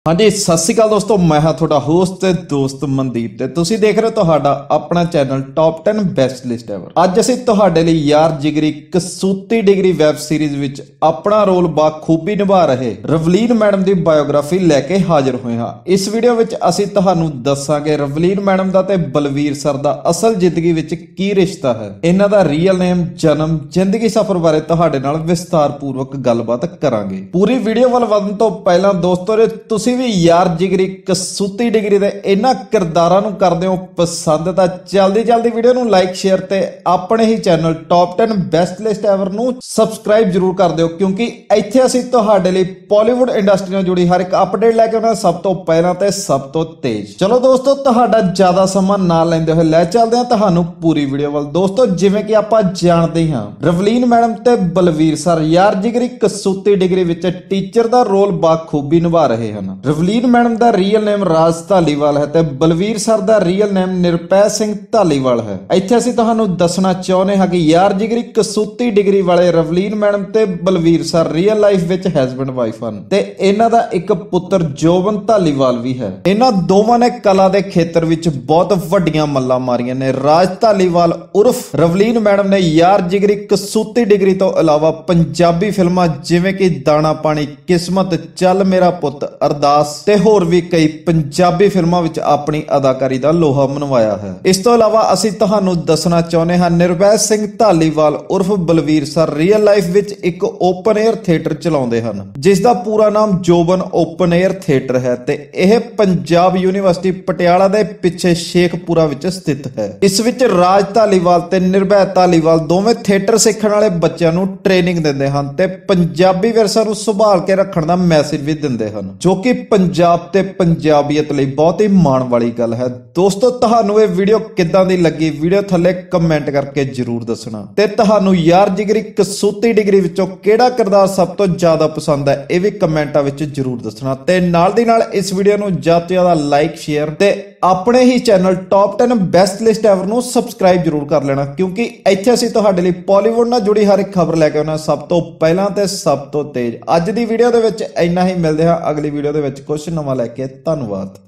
हाँ जी, सत श्री अकाल दोस्तों, मैं हाँ थोड़ा होस्ट ते दोस्त मनदीप ते तुसी देख रहे हो तुहाडा अपना channel top 10 best list ever. अज असीं तुहाडे लई Yaar Jigri Kasooti degree web series विच अपना रोल बाखूबी निभा रहे रवलीन मैडम दी बायोग्राफी लैके हाजिर होए हां। इस वीडियो विच असीं तुहानूं दस्सांगे रवलीन मैडम दा ते बलवीर सर दा असल जिंदगी विच की रिश्ता है, इन्हां दा रियल नेम, जन्म, जिंदगी सफर बारे तुहाडे नाल विस्तारपूर्वक गलबात करांगे। पूरी वीडियो वल वधण तों पहिलां दोस्तों तुसीं भी यार जिगरी कसूती डिग्री दे इन्हां किरदारां नूं करदे हो पसंद तां जल्दी वीडियो नूं लाइक शेयर ते अपने ही channel top 10 best list ever नूं सबसक्राइब जरूर कर दिओ, क्योंकि इत्थे असीं तुहाडे लई बॉलीवुड इंडस्ट्री नाल जुड़ी हर एक अपडेट लैके आउंदे सब तो पहिलां ते सब तो तेज। चलो दोस्तों, तुहाडा ज्यादा समां ना लैंदे होए लै चलदे हां तुहानूं पूरी वीडियो वल। दोस्तों, जिवें कि आपां जाणदे हां रवलीन मैडम ते बलवीर सर यार जिगरी कसूती डिग्री विच टीचर दा रोल बाखूबी निभा रहे हन। रवलीन मैडम दा रियल नेम राज धालीवाल है ते बलवीर सर दा रियल नेम निरपै सिंह धालीवाल है। इत्थे असीं तुहानूं दसना चाहुंदे हां कि यार जिगरी कसूती डिग्री वाले रवलीन मैडम ते बलवीर सर रियल लाइफ विच हस्बैंड वाइफ हन ते इन्हां दा एक पुੱਤਰ जोबन धालीवाल भी है। इन्हां दोवां ने कला दे खेतर विच बहुत वड्डियां मल्लां मारियां ने। राज धालीवाल उर्फ रवलीन मैडम ने यार जिगरी कसूती डिग्री तो इलावा पंजाबी फिल्मां जिवें कि दाना पानी, किस्मत, चल मेरा पुੱਤ, अरदास ते होर भी कई पंजाबी फिल्मां विच अपनी अदाकारी दा लोहा मनवाया है। इस तो इलावा असीं तुहानूं दसना चाहुंदे हां निरपै सिंह धालीवाल उर्फ बलवीर सर रियल लाइफ विच एक ओपन एयर थिएटर चलाउंदे हन, जिस दा पूरा नाम जोबन ओपन एयर थिएटर है ते यह पंजाब यूनीवर्सिटी पटियाला दे पिछे शेखपुरा विच स्थित है। इस विच राज धालीवाल ते निरपै धालीवाल दोवें थिएटर सीखण वाले बच्चों नूं ट्रेनिंग दिंदे हन ते पंजाबी विरसा नूं संभाल के रखण दा मैसेज भी दिंदे हन, जो कि पंजाब ते पंजाबीयत लई बहुत ही माण वाली गल है। दोस्तों, तुहानूं इह वीडियो किदां दी लगी वीडियो थल्ले कमेंट करके जरूर दसना ते तुहानूं यार जिगरी कसूती डिग्री विचों किहड़ा किरदार सब तो ज्यादा पसंद है यह भी कमेंटां विच जरूर दसना ते नाल दी नाल इस वीडियो नूं ज्यादा तो ज्यादा लाइक शेयर ते अपने ही channel top 10 best list ever नूं सबसक्राइब जरूर कर लेना, क्योंकि इत्थे असीं तुहाडे लई बॉलीवुड नाल जुड़ी हर एक खबर लैके आउणा सब तो पहिलां ते सब तो तेज। अज दी वीडियो दे विच इन्ना ही, मिलदे हां अगली वीडियो दे विच कुछ नवां लैके। धन्नवाद।